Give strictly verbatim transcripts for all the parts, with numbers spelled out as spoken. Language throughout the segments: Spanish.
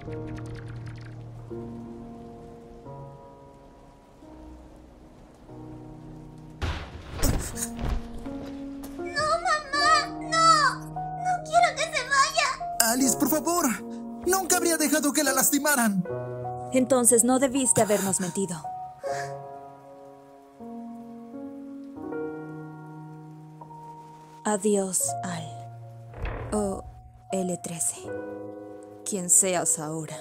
Alice, por favor. Nunca habría dejado que la lastimaran. Entonces no debiste habernos mentido. Adiós, Al. O L trece. Quien seas ahora.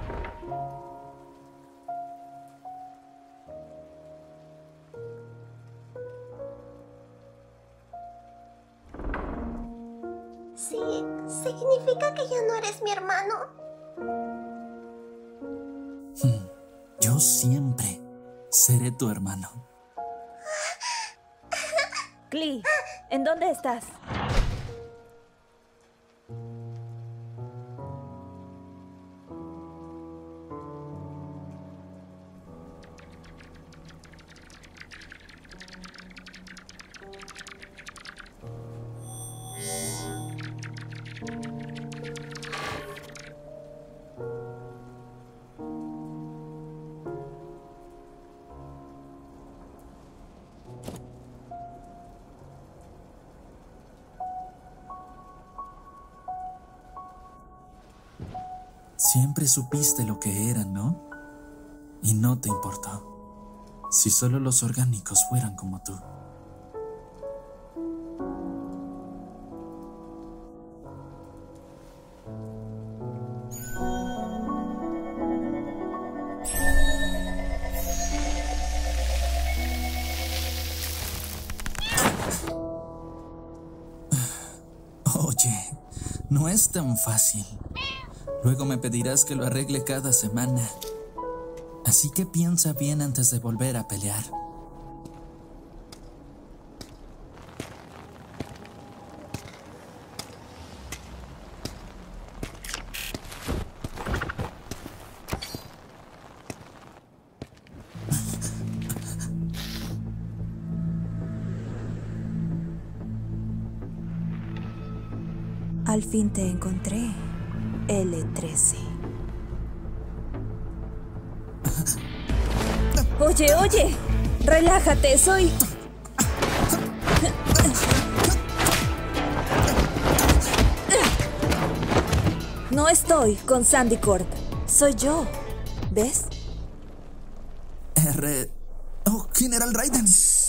Sí, significa que ya no eres mi hermano. Yo siempre seré tu hermano. Klee, ¿en dónde estás? Siempre supiste lo que eran, ¿no? Y no te importó. Si solo los orgánicos fueran como tú. Oye, no es tan fácil. Luego me pedirás que lo arregle cada semana. Así que piensa bien antes de volver a pelear. Al fin te encontré, L trece. Oye, oye, relájate, soy... No estoy con Sandy Corp, soy yo, ¿ves? R... Oh, General Raiden.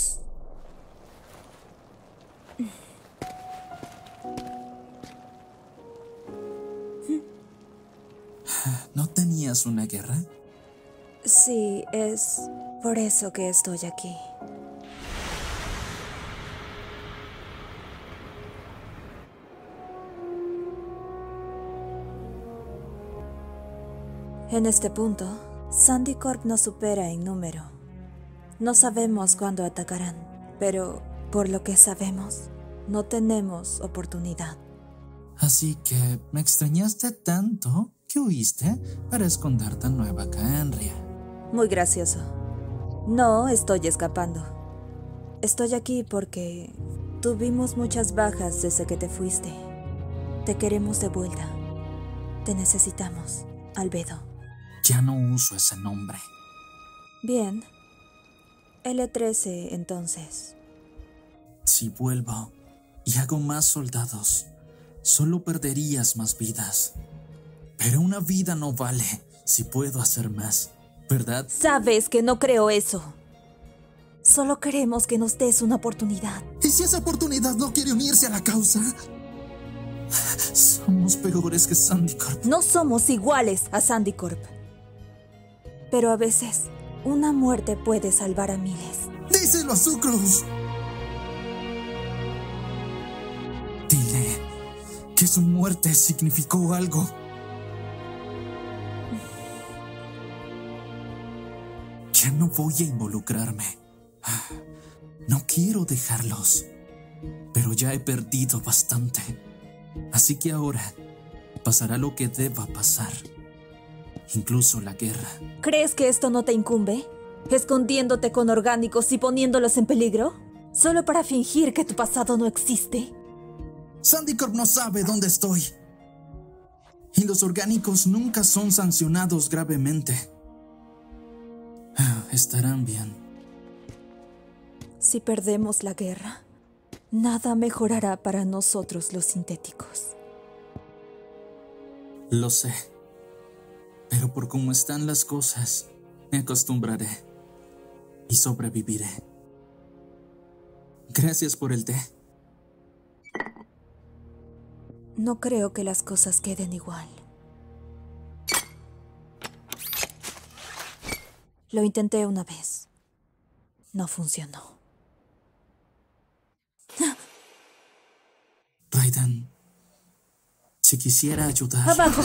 ¿No tenías una guerra? Sí, es por eso que estoy aquí. En este punto, Sandy Corp nos supera en número. No sabemos cuándo atacarán, pero por lo que sabemos, no tenemos oportunidad. Así que me extrañaste tanto que huiste para esconderte en Nueva Caenria. Muy gracioso. No estoy escapando. Estoy aquí porque tuvimos muchas bajas desde que te fuiste. Te queremos de vuelta. Te necesitamos, Albedo. Ya no uso ese nombre. Bien. L trece, entonces. Si vuelvo y hago más soldados, solo perderías más vidas. Pero una vida no vale si puedo hacer más, ¿verdad? Sabes que no creo eso. Solo queremos que nos des una oportunidad. ¿Y si esa oportunidad no quiere unirse a la causa? Somos peores que Sandy Corp. No somos iguales a Sandy Corp. Pero a veces, una muerte puede salvar a miles. ¡Díselo a Sucrose! Dile que su muerte significó algo. Ya no voy a involucrarme. No quiero dejarlos. Pero ya he perdido bastante. Así que ahora pasará lo que deba pasar. Incluso la guerra. ¿Crees que esto no te incumbe? ¿Escondiéndote con orgánicos y poniéndolos en peligro? ¿Solo para fingir que tu pasado no existe? Sandy Corp no sabe dónde estoy. Y los orgánicos nunca son sancionados gravemente. Estarán bien. Si perdemos la guerra, nada mejorará para nosotros los sintéticos. Lo sé. Pero por cómo están las cosas, me acostumbraré y sobreviviré. Gracias por el té. No creo que las cosas queden igual. Lo intenté una vez. No funcionó. Raiden, si quisiera ayudar... ¡Abajo!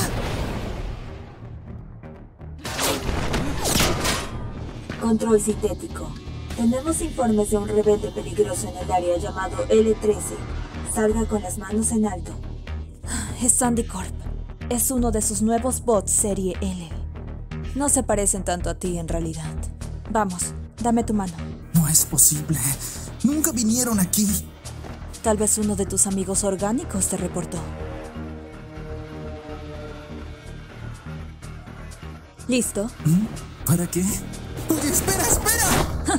Control sintético. Tenemos informes de un rebelde peligroso en el área llamado L trece. Salga con las manos en alto. Es Sandy Corp. Es uno de sus nuevos bots serie L. No se parecen tanto a ti en realidad. Vamos, dame tu mano. No es posible. Nunca vinieron aquí. Tal vez uno de tus amigos orgánicos te reportó. ¿Listo? ¿Mm? ¿Para qué? Oye, espera, espera. ¡Ja!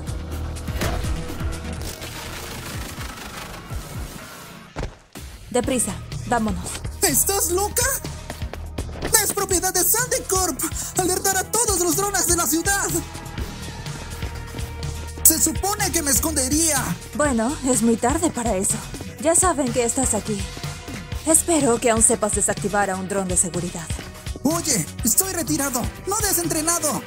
Deprisa, vámonos. ¿Estás loca? Es propiedad de Sandy Corp. Alertar a todos los drones de la ciudad. Se supone que me escondería. Bueno, es muy tarde para eso. Ya saben que estás aquí. Espero que aún sepas desactivar a un dron de seguridad. Oye, estoy retirado, no desentrenado.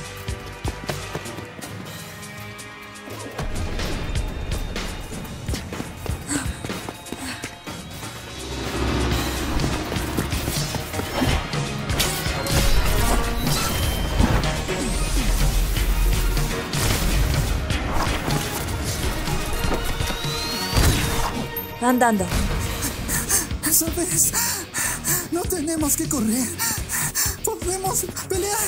Andando. ¿Sabes? No tenemos que correr. Podemos pelear.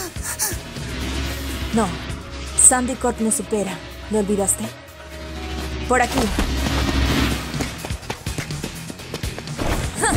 No. Sandy Corp nos supera. ¿Lo olvidaste? Por aquí. ¡Ja!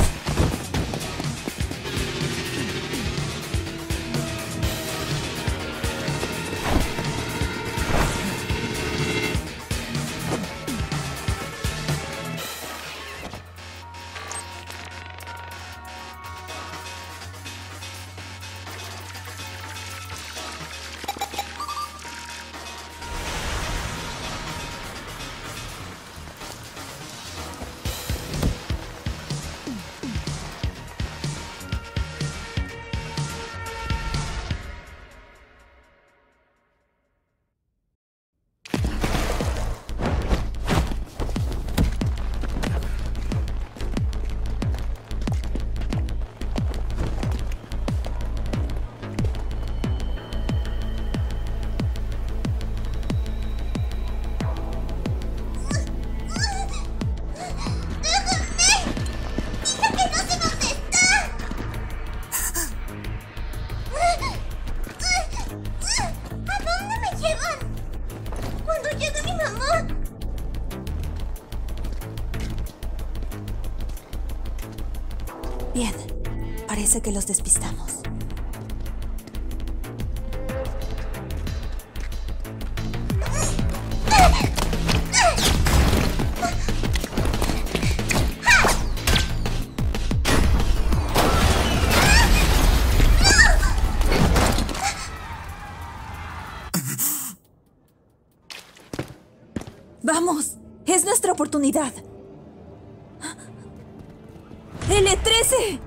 Bien, parece que los despistamos. ¡Vamos! ¡Es nuestra oportunidad! ¡L trece!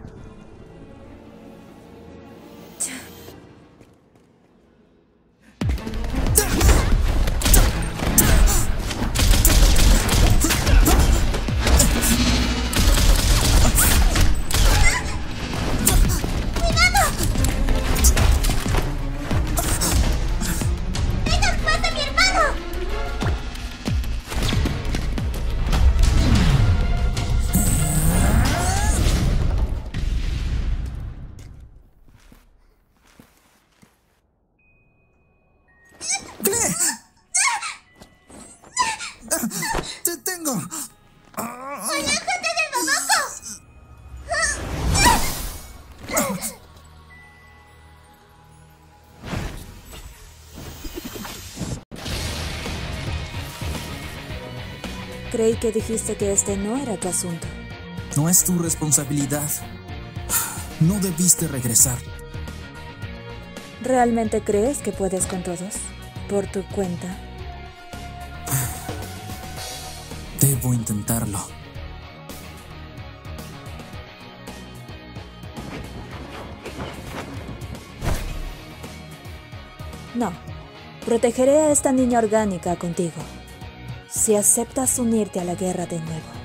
¡Te tengo! ¡Aléjate del babaco! Creí que dijiste que este no era tu asunto. No es tu responsabilidad. No debiste regresar. ¿Realmente crees que puedes con todos? ¿Por tu cuenta? Debo intentarlo. No. Protegeré a esta niña orgánica contigo. Si aceptas unirte a la guerra de nuevo.